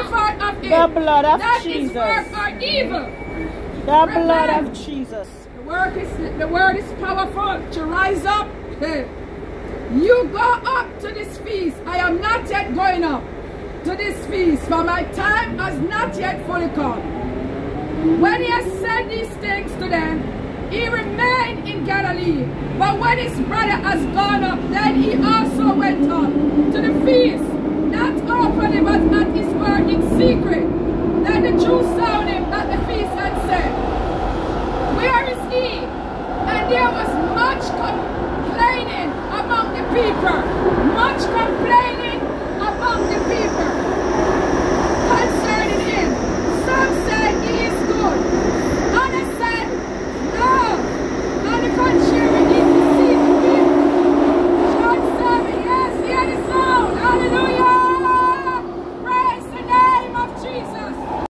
effort of it. The blood of that Jesus. That is work or evil. The blood of Jesus. The word is powerful to rise up. You go up to this feast. I am not yet going up to this feast, for my time has not yet fully come. When he has said these things to them, he remained in Galilee. But when his brother has gone up, then he also went up to the feast, not openly, but at his word